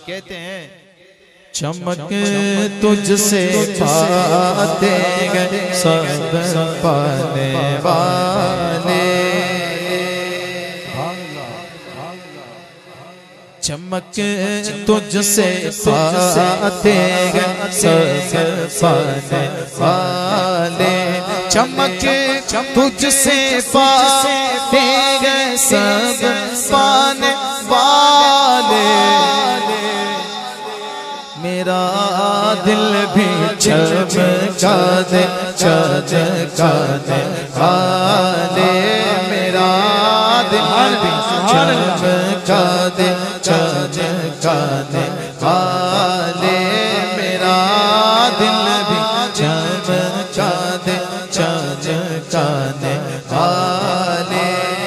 कहते हैं चमक तुझसे पाते गए सब पाने वाले, चमक तुझसे पाते गए सब पाने वाले, चमक तुझसे पाते गए सब पाने वाले, मेरा दिल भी चमका दे चमका दे वाले, मेरा दिल भी चमका दे चमका दे वाले, मेरा दिल भी चमका दे चमका दे वाले।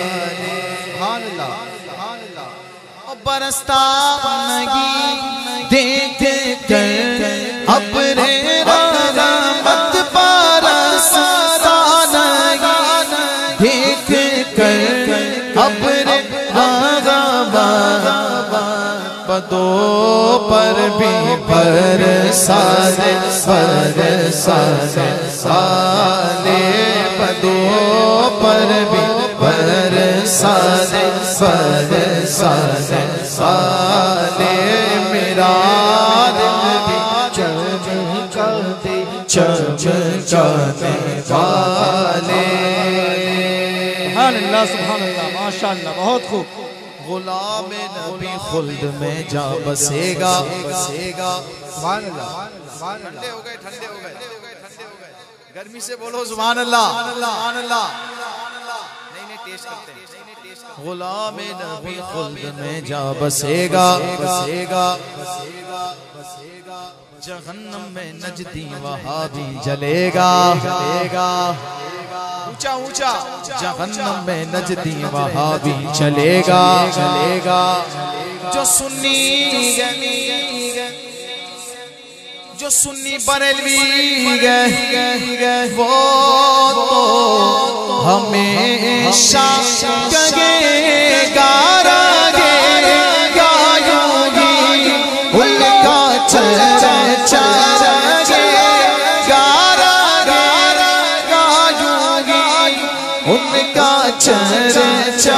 बरसता नहीं देख कर अपने रहमत बरसता नहीं देख कर अपने पदों पर भी बरसा दे बरसा दे साले, पदों पर भी बरसा दे बरसा दे साले, मेरा दिल भी चमका दे चमका दे वाले। सुभान अल्लाह सुभान अल्लाह माशाअल्लाह बहुत खूब। गुलाम नबी खुल्द में जा बसेगा बसेगा। सुभान अल्लाह। ठंडे हो गए ठंडे हो गए ठंडे हो गए, गर्मी से बोलो सुभान अल्लाह सुभान अल्लाह। नहीं नहीं टेस्ट करते हैं। गुलाम नबी खुल्द में जा बसेगा बसेगा, जहन्नम में नजदी वहाँ भी जलेगा जलेगा, ऊंचा ऊंचा जहन्नम में नजदी वहाँ भी चलेगा चलेगा। जो सुन्नी जो सुन्नी बरेलवी गए वो तो हमेशा गएगा गायोगी उनका चर्चा उनका चर्चा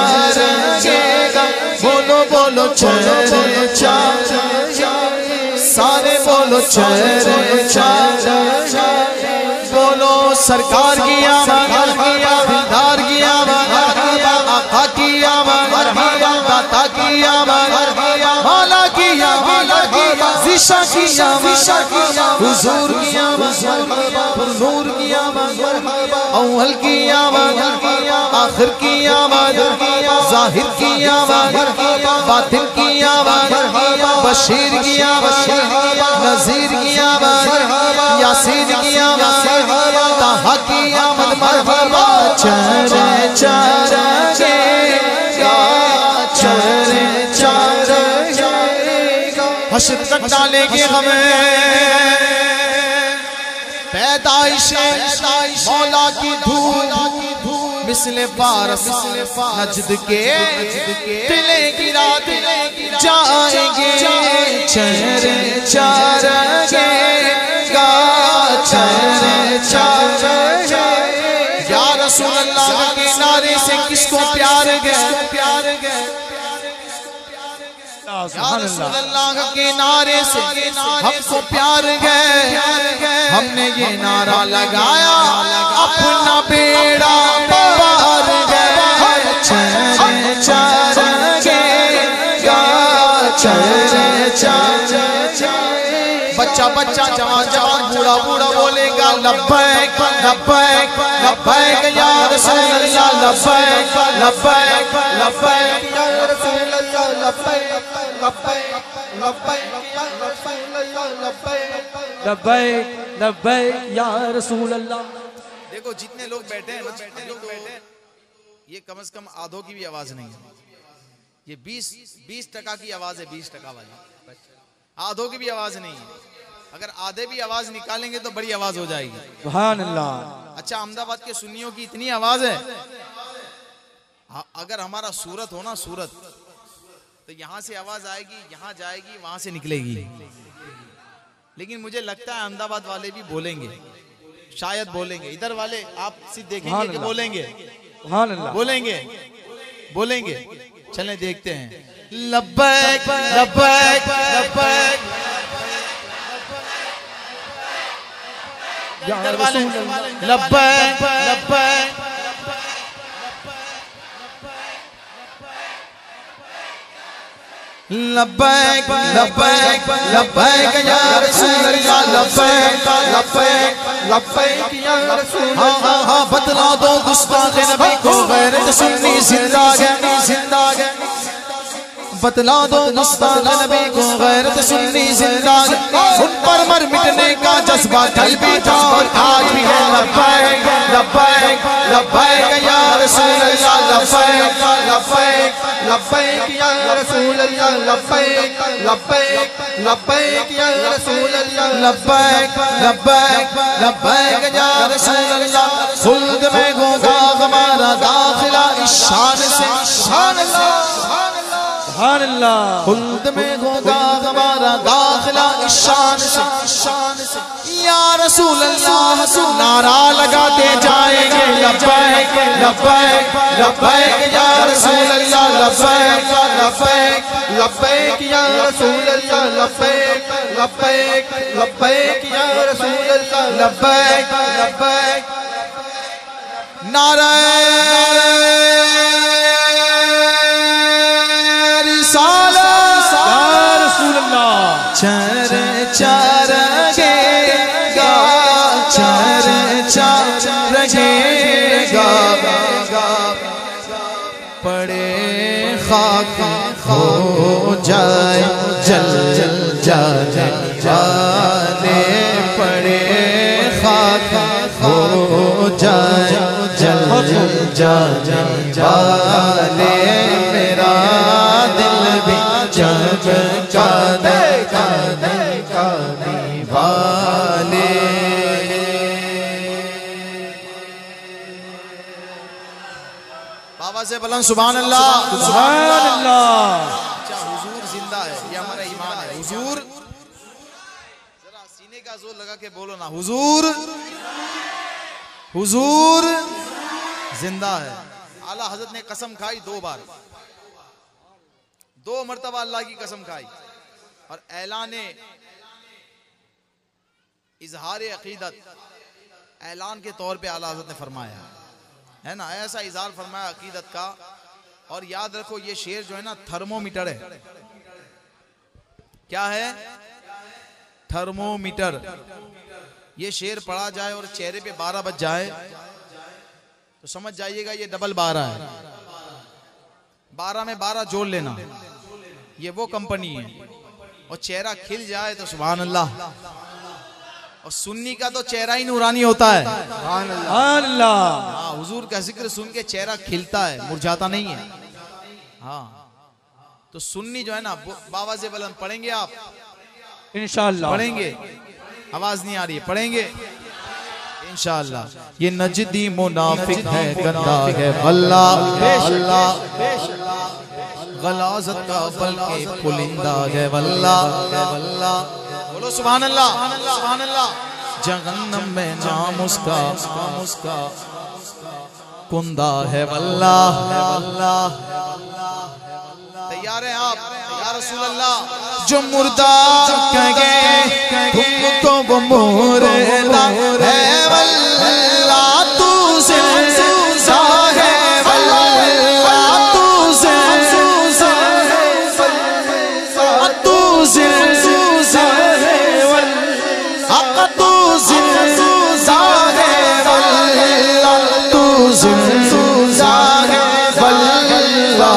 बोलो बोलो चर्चा सारे बोलो चर्चा बोलो सरकार की आवाज़ दिलदार की आवाज़ आका की आवाज़ दाता की आवाज़ मौला की आवाज़ ज़िशा की आवाज़ हुजूर की आवाज़ नूर की आवाज़ अव्वल की आवाज़ आखिर की आवाज़ ज़ाहिर की आवाज़ बातिन की आवाज़ बशीर की आवाज़ नज़ीर की आवाज़ यासीन की आवाज़ ताहा की आमद मरहबा चरे चरे चरे चरे हश्र तक डालेंगे हमें पैदाइश मौला की धूल मिसले पारस नजद के तिले गिरा जाएंगे चेहरे चारेंगे चेहरे चारेंगे या रसूल अल्लाह के नारे से किसको प्यार गए अल्लाह के नारे से हमको प्यार गए हमने ये नारा लगाया अपना बेड़ा पार गए चरे चरे चरे चरे बच्चा बच्चा जवान जवान बूढ़ा बूढ़ा बोलेगा लब्बैक लब्बैक लब्बैक या रसूल अल्लाह लब्बैक लब्बैक लब्बैक या रसूल अल्लाह लब्बैक लब्बैक लब्बैक या रसूल अल्लाह। देखो जितने लोग बैठे हैं ना ये कम से कम आधों की भी आवाज नहीं है, ये 20% की आवाज है, 20% वाली, आधों की भी आवाज नहीं है। अगर आधे भी आवाज निकालेंगे तो बड़ी आवाज हो जाएगी। सुभान अल्लाह। अच्छा अहमदाबाद के सुन्नियों की इतनी आवाज है, अगर हमारा सूरत हो ना सूरत तो यहाँ से आवाज आएगी, यहाँ जाएगी, वहां से निकलेगी। लेकिन मुझे लगता है अहमदाबाद वाले भी बोलेंगे, शायद बोलेंगे। इधर वाले आप सिर्फ देखेंगे कि बोलेंगे, बोलेंगे बोलेंगे। चलें देखते हैं। लब्बैक लब्बैक लब्बैक इधर वाले लब्बैक लब्बैक लब्बैक लब्बैक लब्बैक या रसूल अल्लाह, लब्बैक लब्बैक लब्बैक या रसूल अल्लाह। हाँ बतला दो गुस्ताख नबी को गैरत सुन्नी जिंदा है, जिंदा है। बतला दो गुस्ताख नबी को गैरत सुन्नी जिंदा है। उन पर मर मिटने का जज्बा कल भी था और आज भी है। लब्बैक लब्बैक लब्बैक या रसूल अल्लाह, लब्बैक लब्बैक लब्बैक या रसूल अल्लाह, लब्बैक लब्बैक लब्बैक या रसूल अल्लाह, लब्बैक लब्बैक लब्बैक या रसूल अल्लाह। खुल्द में होगा हमारा दाखिला इस शान से, शान अल्लाह। खुल्द में होगा हमारा दाखिला इस शान से, शान से। या रसूल अल्लाह नारा लगाते जाएंगे। लब्बैक लब्बैक लब्बैक या रसूल अल्लाह, लब्बैक लब्बैक लब्बैक या रसूल अल्लाह, लब्बैक लब्बैक लब्बैक या रसूल अल्लाह, लब्बैक लब्बैक। नारा चर चरगेगा, चर चरगेगा। पड़े खाक हो जाए जल जल जाने वाले, पड़े खाक हो जाए जल जल जाने वाले। मेरा दिल भी चमकाने वाले। बाबा से बुलंद सुभान अल्लाह, सुभान अल्लाह। अच्छा हुजूर जिंदा है, ये हमारा ईमान है। हुजूर जरा सीने का जोर लगा के बोलो ना, हुजूर हुजूर जिंदा है। आला हजरत ने कसम खाई 2 बार, 2 मर्तबा अल्लाह की कसम खाई और ऐलाने इजहार अकीदत ऐलान के तौर पे आला हज़रत ने फरमाया है ना, ऐसा इजहार फरमाया अकीदत का। और याद रखो ये शेर जो है ना थर्मोमीटर है। क्या है? थर्मोमीटर। ये शेर पढ़ा जाए और चेहरे पे 12 बज जाए तो समझ जाइएगा ये डबल 12 है। 12 में 12 जोड़ लेना, ये वो कंपनी है। और चेहरा खिल जाए तो सुभान अल्लाह। और सुन्नी का तो चेहरा ही नूरानी होता है। अल्लाह। हाँ हुजूर का जिक्र सुन के चेहरा खिलता है, मुरझाता नहीं है। हाँ तो सुन्नी जो है ना बाबा से बुलंद पढ़ेंगे आप इंशाअल्लाह, पढ़ेंगे। आवाज नहीं आ रही है, पढ़ेंगे इंशाअल्लाह। ये नजदी मुनाफिक है, गंदा है वल्लाह, अल्लाह गलाजत का बल के पुलिंदा है वल्लाह, वल्लाह। बोलो सुभान अल्लाह, सुभान अल्लाह। जहन्नम में नाम उसका कुंदा है वल्लाह, वल्लाह। तैयार हैं आप? या रसूल अल्लाह। जो मुर्दा कहे तुमको वो मुर्दा है वल्लाह, तू जिंदा है वल्लाह, तू जिंदा है, तू जिंदा है वल्लाह, तू जिंदा है वल्लाह, तू जिंदा है वल्लाह।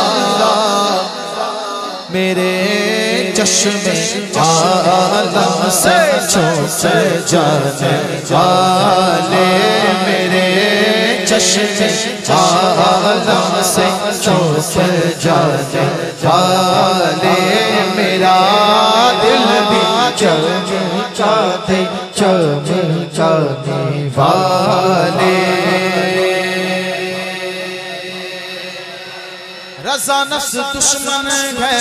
मेरे चश्मे आलम से छूट जाने वाले, मेरे चश्मे आलम से छूट जाने वाले। मेरा दिल भी चमकाते चमकाने वाले। रज़ा नफ्स दुश्मन है।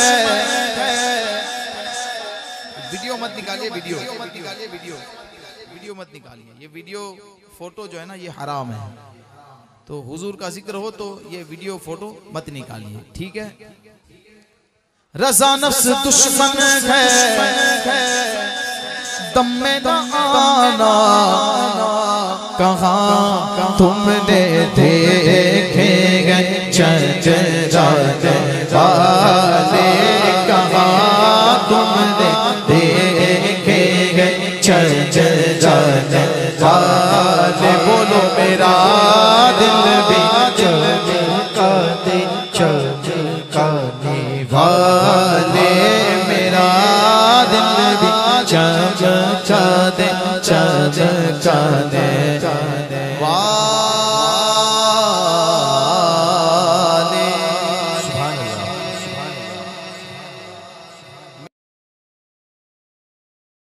वीडियो मत निकालिए, वीडियो मत निकालिए। ये वीडियो फोटो जो है ना ये हराम है, तो हुजूर का जिक्र हो तो ये वीडियो फोटो मत निकालिए, ठीक है। रज़ा नफ्स दुश्मन है, दम में न आना कहाँ तुमने देखे गए चंचराने वाले, कहाँ तुमने देखे गए चंचराने वाले। बोलो मेरा दिल भी चमकाने वाले, मेरा दिल भी चमकाने